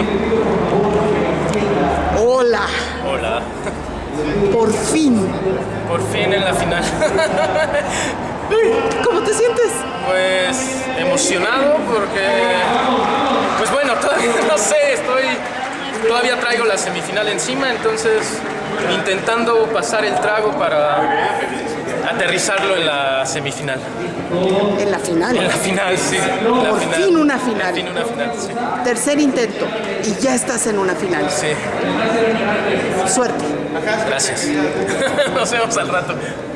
Hola. Hola. Por fin. Por fin en la final. ¿Cómo te sientes? Pues emocionado porque, pues bueno, todavía no sé, todavía traigo la semifinal encima, entonces intentando pasar el trago para aterrizarlo en la semifinal. En la final. En la final, sí. Por fin una final. Por fin una final, sí. Tercer intento y ya estás en una final. Sí. Suerte. Gracias. Nos vemos al rato.